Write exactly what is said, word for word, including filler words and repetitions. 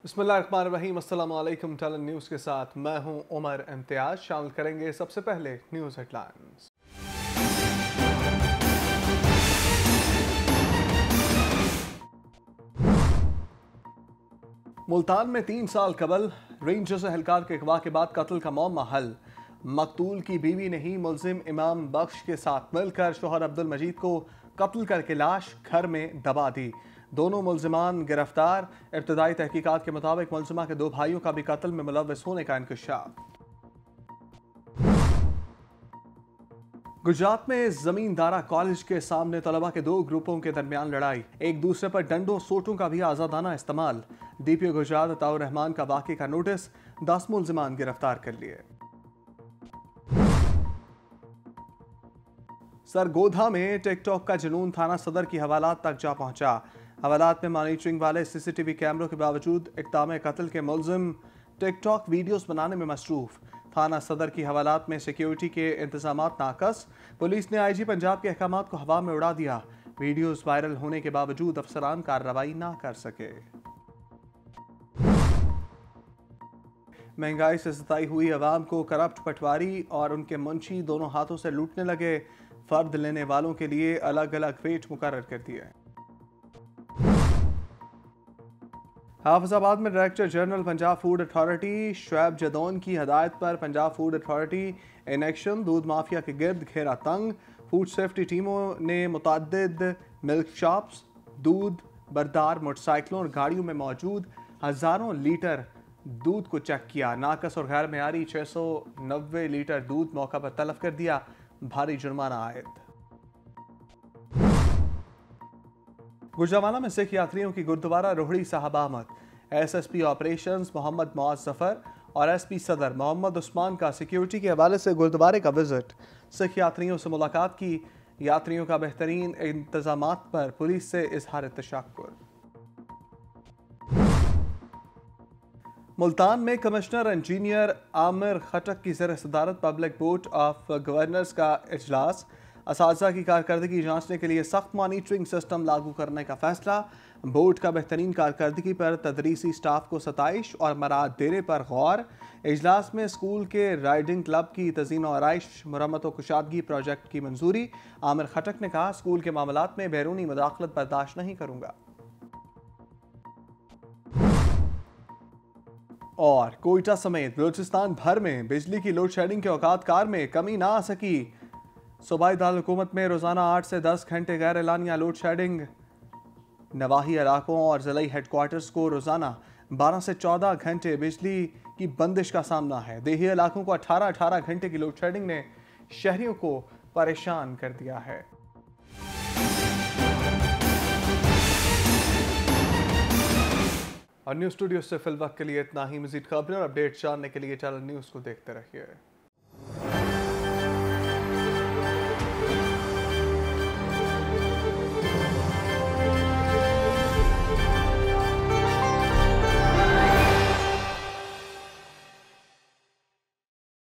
बिस्मिल्लाहिर्रहमानिर्रहीम, अस्सलाम वालेकुम। टैलेंट न्यूज़ के साथ मैं हूं उमर इम्तियाज। शामिल करेंगे सबसे पहले न्यूज़ हेडलाइंस। मुल्तान में तीन साल कबल रेंजर्स एहलकार के अगवा के बाद कत्ल का मामला हल। मकतूल की बीवी ने ही मुलजिम इमाम बख्श के साथ मिलकर शोहर अब्दुल मजीद को कत्ल करके लाश घर में दबा दी। दोनों मुलजिमान गिरफ्तार। इब्तदाई तहकीकात के मुताबिक मुलजिमा के दो भाइयों का भी कत्ल में मुलव्वस होने का इंकशाफ। गुजरात में जमींदारा कॉलेज के सामने तलबा के दो ग्रुपों के दरमियान लड़ाई, एक दूसरे पर डंडों सोटों का भी आजादाना इस्तेमाल। डीपीओ गुजरात अताउर रहमान का वाक़े का नोटिस, दस मुलजिमान गिरफ्तार कर लिए। सरगोधा में टिकटॉक का जुनून थाना सदर की हवालात तक जा पहुंचा। हवालात में मॉनिटरिंग वाले सीसीटीवी कैमरों के बावजूद इक़दाम कत्ल के मुलजिम टिकटॉक वीडियोस बनाने में मसरूफ। थाना सदर की हवालात में सिक्योरिटी के इंतजामात नाकस। पुलिस ने आईजी पंजाब के अहकामात को हवा में उड़ा दिया। वीडियोस वायरल होने के बावजूद अफसरान कार्रवाई ना कर सके। महंगाई से सताई हुई अवाम को करप्ट पटवारी और उनके मुंशी दोनों हाथों से लूटने लगे। फर्द लेने वालों के लिए अलग अलग रेट मुकर्रर कर दिए। हाफिजाबाद में director general Punjab food authority Shoaib Jadoon की हदायत पर Punjab food authority in action. दूध माफिया के गिर्द घेरा तंग। फूड सेफ्टी टीमों ने मुतअद्दिद मिल्क शॉप्स, दूध बरदार मोटरसाइकिलों और गाड़ियों में मौजूद हजारों लीटर दूध को चेक किया। नाकस और गैर मेयारी छह सौ नब्बे लीटर दूध मौका पर तलब कर दिया। भारी जुर्माना आयद। गुजरावाला में सिख यात्रियों की गुरुद्वारा रोहड़ी साहब आमद। एसएसपी ऑपरेशंस मोहम्मद मुआज जफर और एसपी सदर मोहम्मद उस्मान का सिक्योरिटी के हवाले से गुरुद्वारे का विजिट। सिख यात्रियों से मुलाकात की। यात्रियों का बेहतरीन इंतजामात पर पुलिस से इजहार तशक्कुर। मुल्तान में कमिश्नर इंजीनियर आमिर खटक की ज़ेर सदारत पब्लिक बोर्ड ऑफ गवर्नर्स का इजलास। असातिज़ा की कारकर्दगी जांचने के लिए सख्त मॉनिटरिंग सिस्टम लागू करने का फैसला। बोर्ड का बेहतरीन कारकर्दगी पर तदरीसी स्टाफ को सताइश और मराद देने पर गौर। इजलास में स्कूल के राइडिंग क्लब की तज़ीन और आराइश मरम्मत व कुशादगी प्रोजेक्ट की मंजूरी। आमिर खटक ने कहा, स्कूल के मामलात में बैरूनी मुदाखलत बर्दाश्त नहीं करूंगा। और कोयटा समेत बलूचिस्तान भर में बिजली की लोड शेडिंग के औकात कार में कमी ना आ सकी। सूबाई दारकूमत में रोजाना आठ से दस घंटे गैर एलानिया लोड शेडिंग। नवाही इलाकों और जिला हेडक्वार्टर्स को रोजाना बारह से चौदह घंटे बिजली की बंदिश का सामना है। देही इलाकों को अठारह अठारह घंटे की लोड शेडिंग ने शहरियों को परेशान कर दिया है। और न्यूज़ स्टूडियो से फिल वक्त के लिए इतना ही। मजीद खबरें और अपडेट जानने के लिए टैलेंट न्यूज़ को देखते रहिए।